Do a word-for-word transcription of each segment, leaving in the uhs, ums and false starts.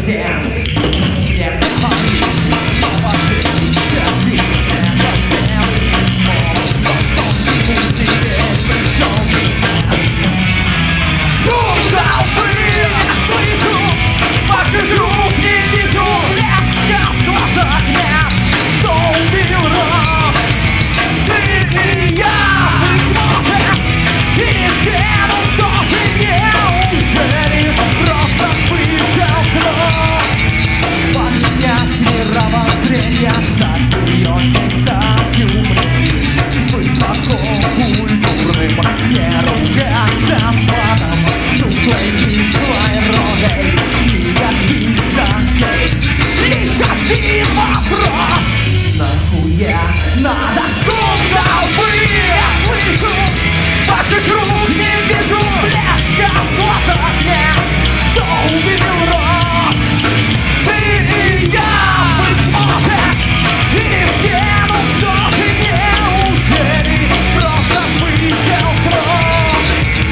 протест. Нет, говори, снова ты часы. Это целый мор, что всему теперь пришел писать. Шум толпы я слышу, ваших рук не вижу. Блеска в глазах нет, что убил рок. Ты и я, быть может, или все, но кто же неужели просто вышел срок? Поменять мировоззрение, стать серьезной, стать умным, высоко культурным, не ругаться матом, стуклой кислой родой, никаких санкций. Лишь один вопрос: нахуя надо шум толпы? Я слышу, ваших рук не вижу. Блеска в глазах нет, что убил рок. Ты и я, быть может, или все, но кто же неужели просто вышел срок?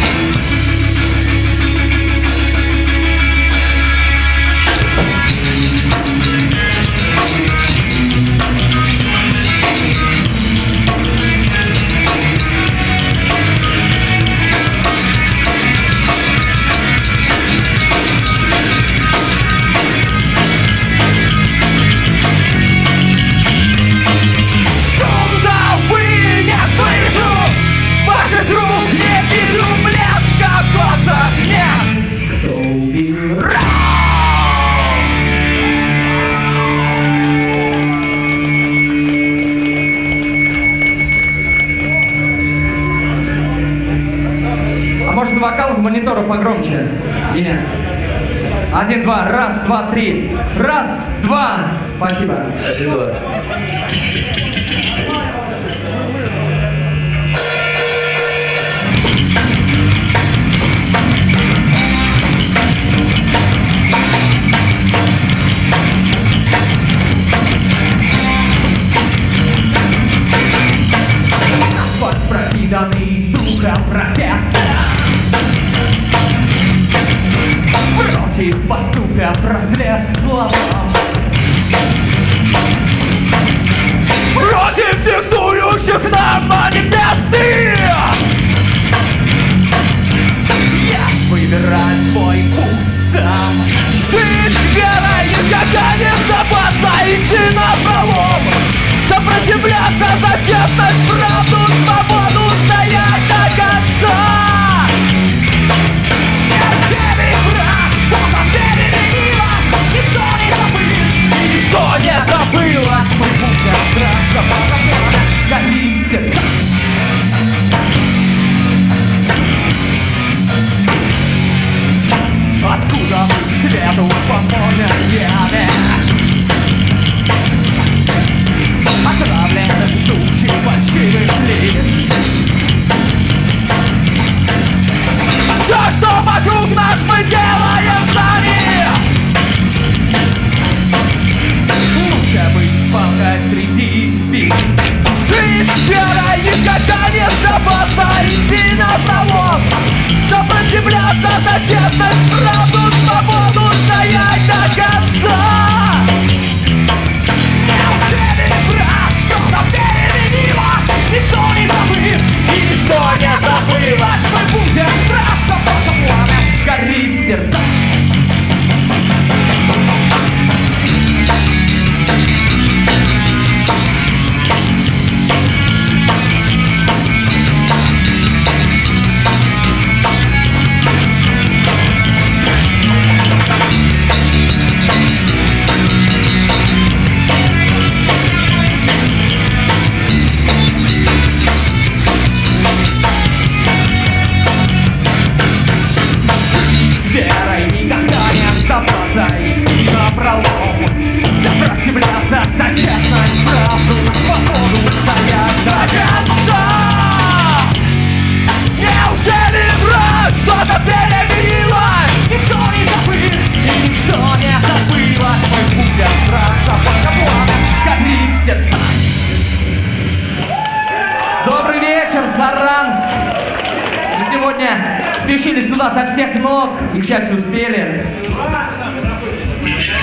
Рук не вижу, блеска в глазах нет. Кто убил рок? А может вокал в монитору погромче? Меня. Один, два, раз, два, три. Раз, два. Спасибо. Один, два. Пропитанный духом протеста, против поступков разлез словом, против диктующих нам манифесты. Я выбираю свой путь сам. Жить верой, никогда не сдаваться, идти напролом, сопротивляться за честность, правду, свободу, стоять до конца. Неужели враг что-то переменилось? Никто не забыл, и ничто не забылось. Мы будем страшно, пока горит в сердцах. Откуда мы свету помоляне? Отравленных душ и фальшивых лиц. Все, что вокруг нас, мы делаем сами. Лучше быть палкой среди спиц. Жить верой, никогда не сдаваться, идти напролом, сопротивляться за честность, правду, свободу, стоять до конца. Неужели враг что-то переменилось? Никто не забыл, и ничто не забылось. Мы будем страшно, пока пламя горит в сердцах. Идти напролом, сопротивляться за честность, правду, свободу, стоять до конца. Неужели враг что-то переменилось? Никто не забыл, и ничто не забылось. Мы будем драться, пока пламя горит в сердцах. Добрый вечер, Саранск! Мы сегодня спешили сюда со всех ног и, к счастью, успели.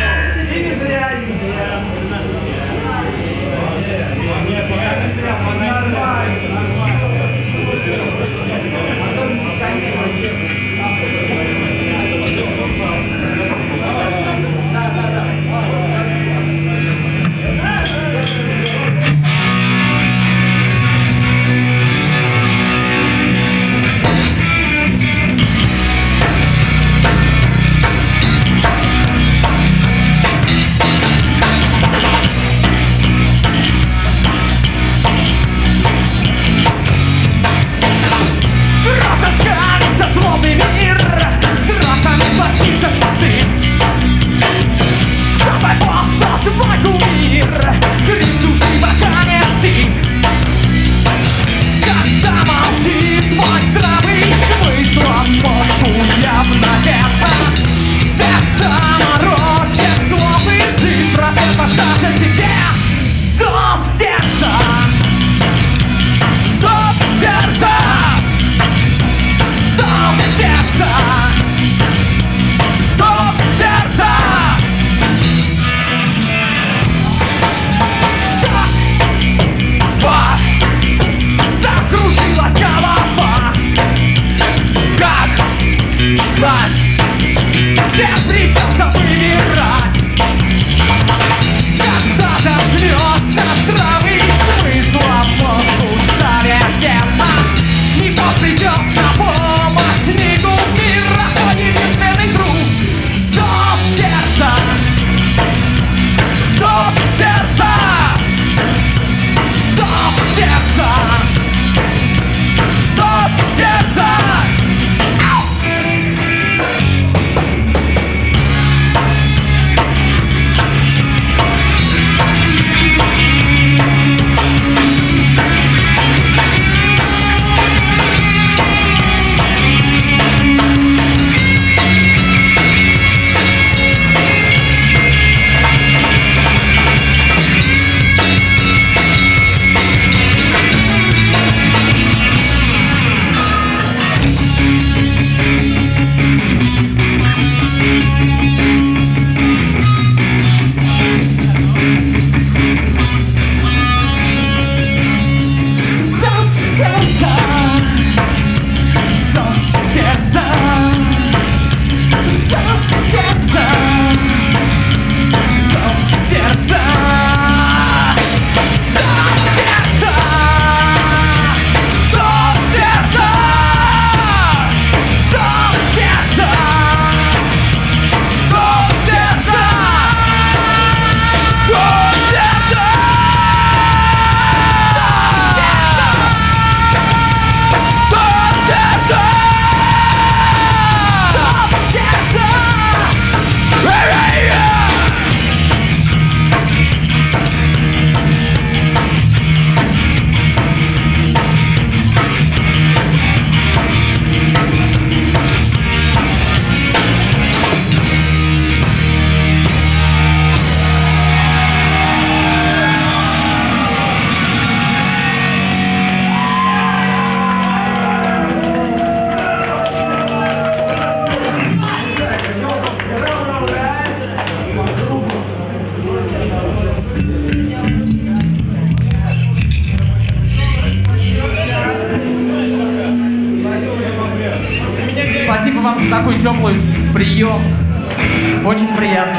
теплый прием. Очень приятно.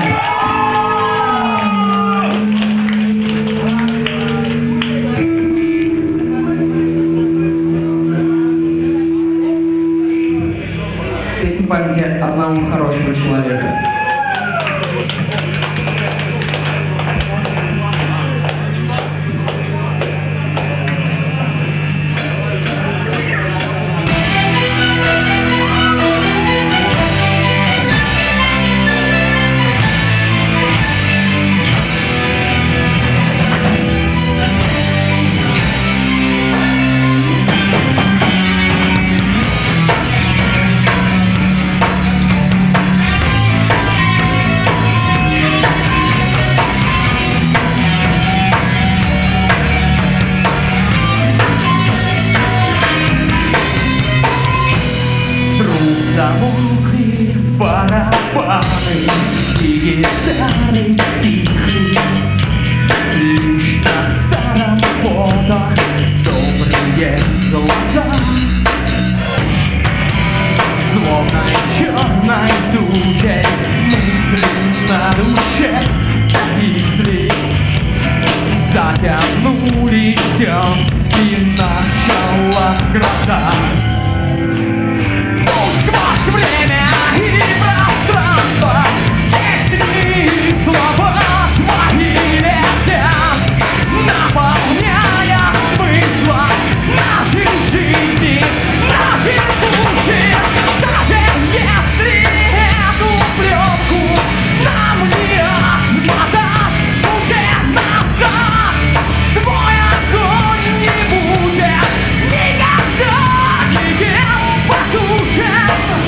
Песня памяти одного хорошего человека. Замолкли барабаны и гитары стихли. Лишь на старом фото добрые глаза, словно черной тучей мысли на душе повисли. Затянули все, и началась гроза. Время и пространство, песни и слова твои летят, наполняя смысла нашей жизни, нашей души. Даже если эту пленку нам не отмотать уже назад, твой огонь не будет никогда никем потушен.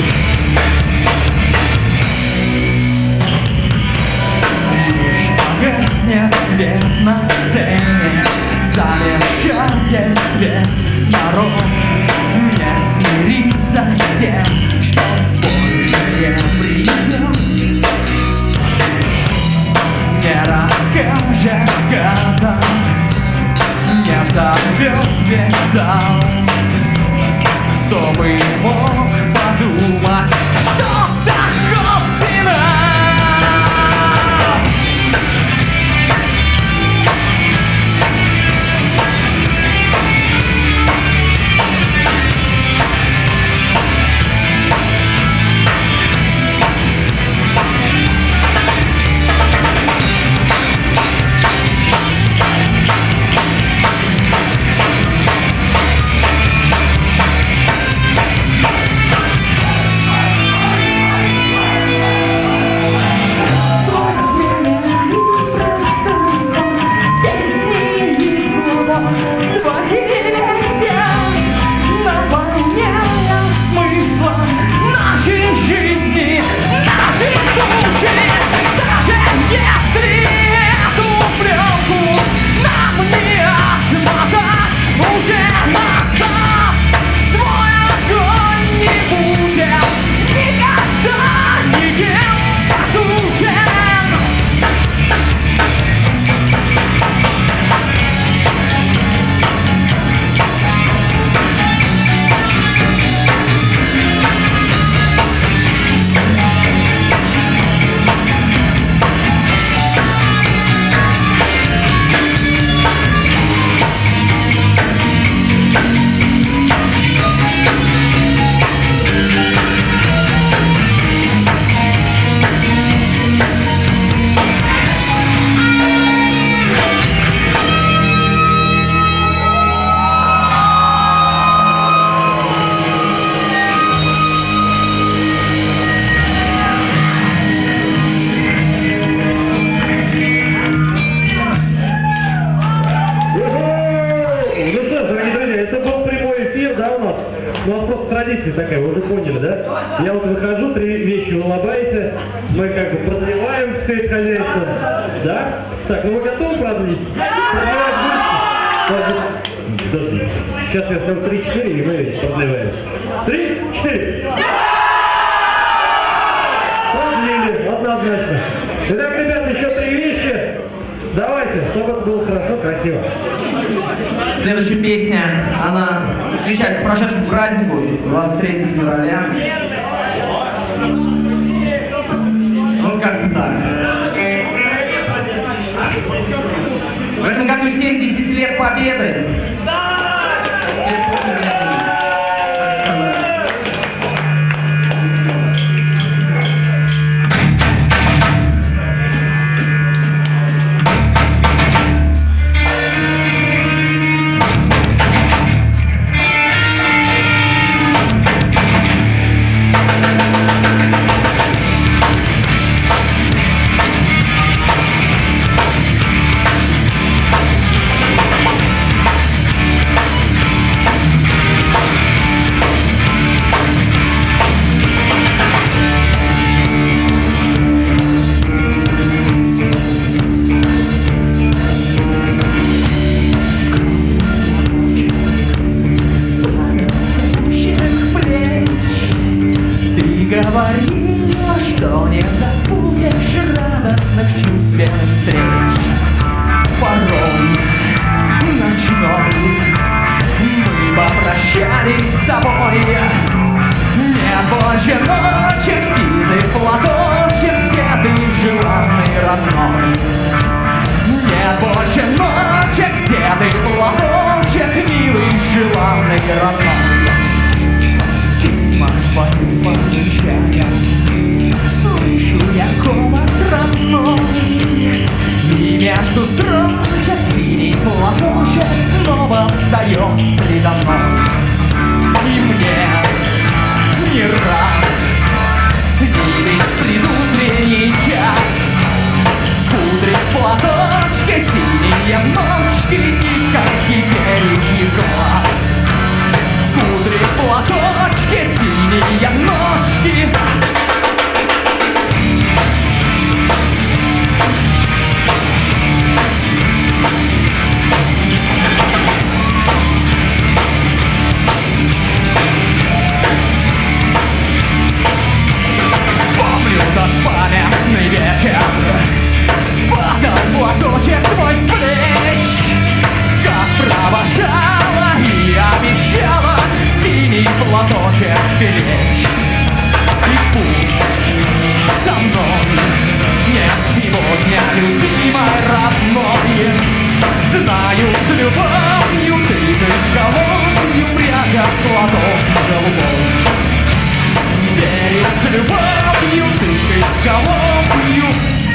Гаснет свет на сцене, в замешательстве народ не смирится с тем, что больше не придет. Не расскажешь сказок, не взорвет весь зал. Кто бы мог подумать, что таков финал? У нас просто традиция такая, вы уже поняли, да? Я вот выхожу, три вещи улыбаете, мы как бы продлеваем все это хозяйство, да? Так, ну вы готовы продлить? Подождите. Сейчас я скажу три-четыре, и мы продлеваем. Три-четыре. Продлили, однозначно. Итак, ребята, еще три вещи. Давайте, чтобы это было хорошо, красиво. Следующая песня, она встречается к прошедшему празднику, двадцать третьего февраля. Вот как-то так. В этом году семьдесят лет Победы. Говорила, что не забудешь радостных чувственных встреч. Порой ночной мы попрощались с тобой. Нет больше ночек, синий платочек, где ты желанный родной. Нет больше ночек, где ты платочек, милый желанный родной. Письма твои получая, слышу я голос родной. И между строчек синий платочек снова встает предо мной. И мне не раз снились предутренний час. Кудри в платочке, синие ножки и как девичий глаз. Кудри в платочке, синие ножки. Помню тот памятный вечер, падал платочек твой с плеч. Как провожала и обещала синий платочек беречь. И пусть со мной нет сегодня любимой родной, знаю, с любовью ты головью прячешь платок голубой. Верю, с любовью ты головью.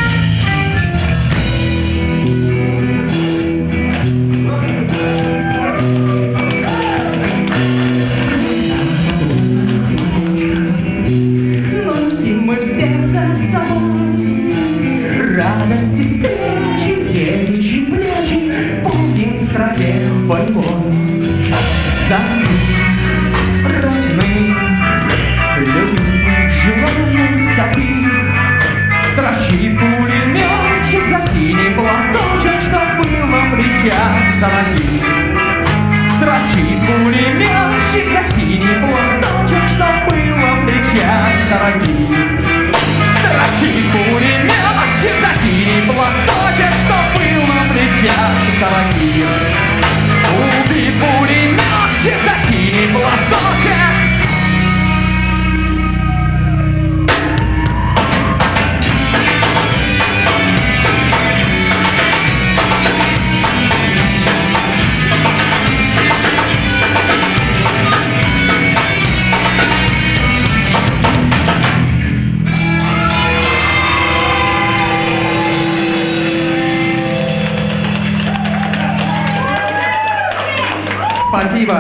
Радости встречи, девичьи плечи, помним в стране боевой. Забыв родных, любимых, желанных таких, строчит пулеметчик за синий платочек, что был на плечах дорогих. Строчит пулеметчик за синий платочек, что был на плечах дорогих. Строчит пулеметчик за синий платочек, что был на плечах дорогих. Убей пулеметчик за синий платочек. Спасибо.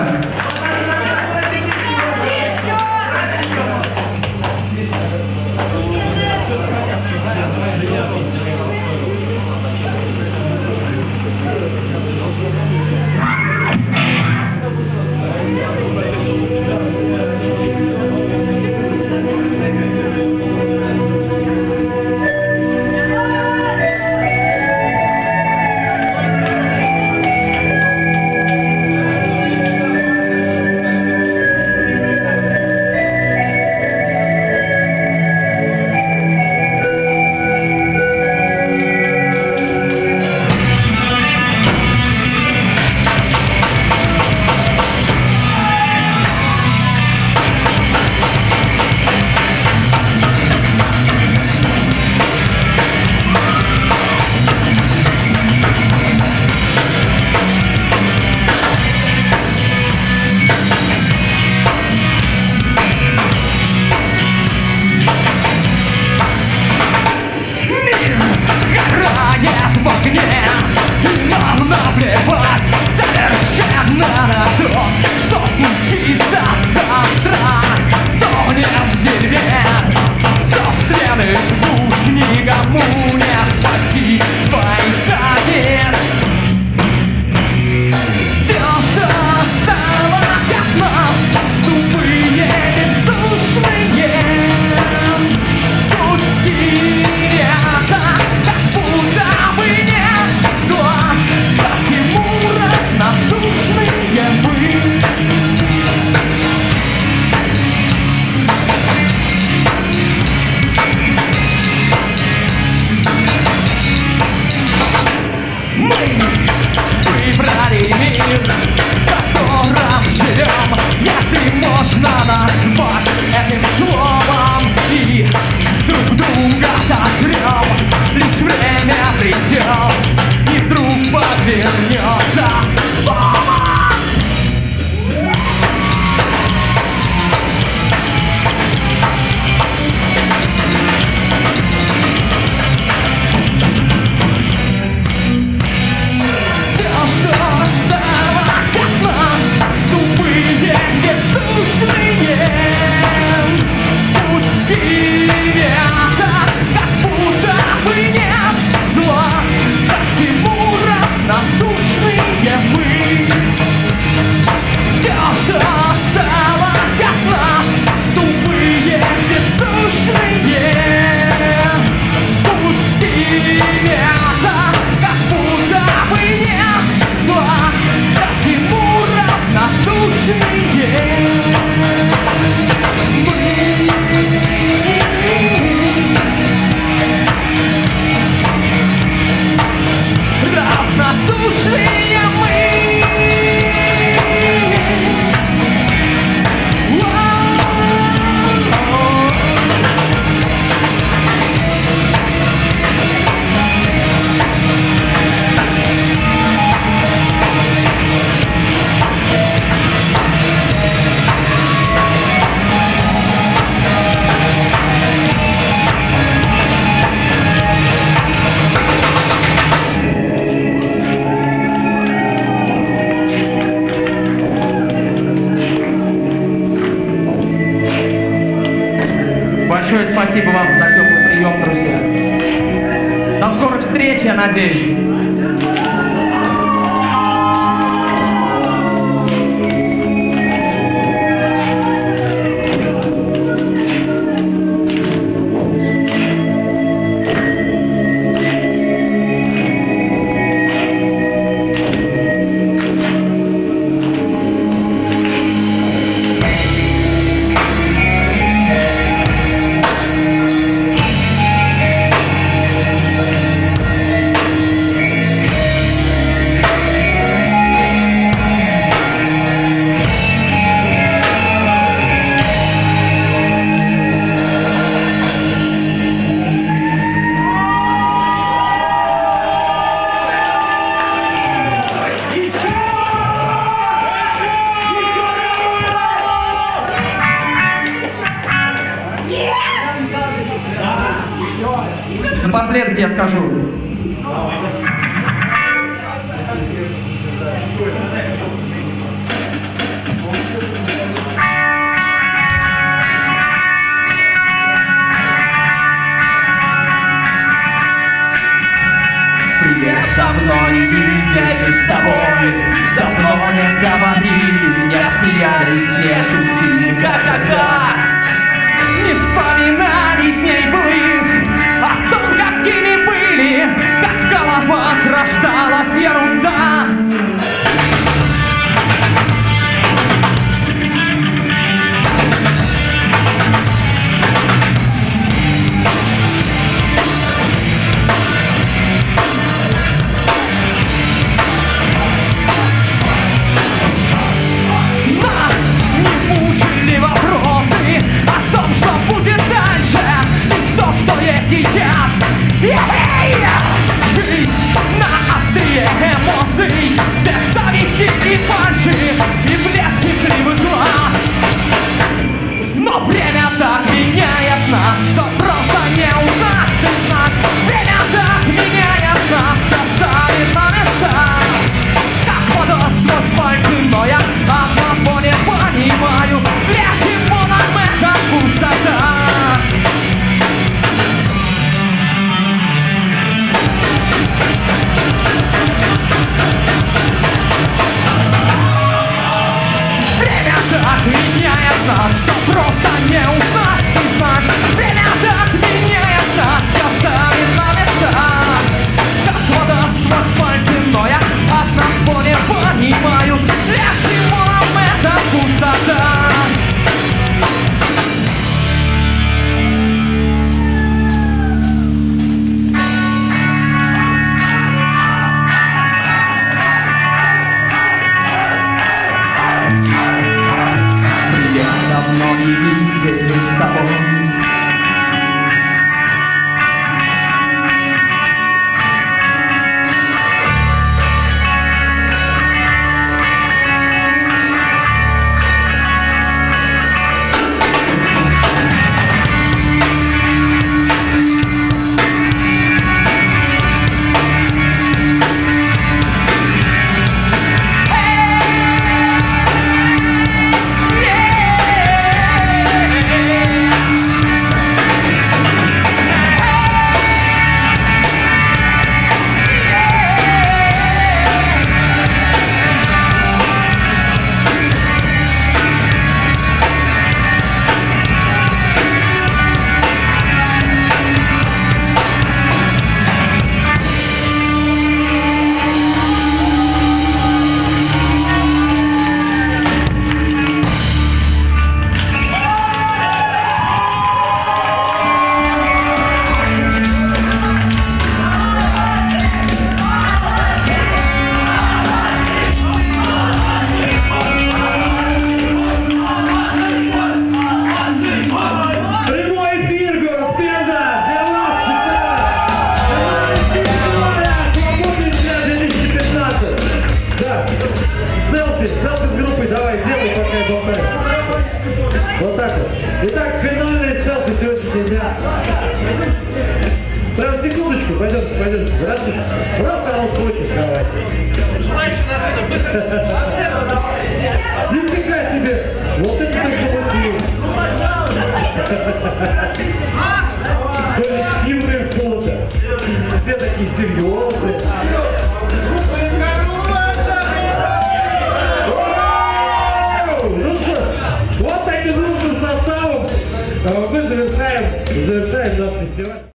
До скорых встреч, я надеюсь. Напоследок я скажу. Привет, давно не виделись с тобой, давно не говорили, не смеялись, не шутили, как тогда. Не вспоминали дней былых, о том, какими были, как в головах рождалась ерунда. Нас не мучили вопросы о том, что будет дальше, лишь то, что есть сейчас. Эй! Жить на острие эмоций, без зависти и фальши, и блески кривых глаз. Но время так меняет нас, что просто не узнать ты знак. Время так меняет нас, все ставит на места. Как вода сквозь пальцы, но я одного не понимаю, для чего нам эта пустота. Время так меняет нас, что просто не узнать, ты знаешь. Время так меняет нас, все ставит на места. Как вода сквозь пальцы, но я одного не понимаю, для чего нам эта пустота. Привет, давно не виделись с тобой. Вот так вот. Итак, финальный селфи сегодняшнего дня. Прям секундочку, пойдемте, пойдемте. Здравствуйте. Просто он хочет, давайте. Нифига себе! Вот это так получилось. Юрий фото. Все такие серьезные. Ну что, вот таким дружным составом мы завершаем, завершаем наш фестиваль.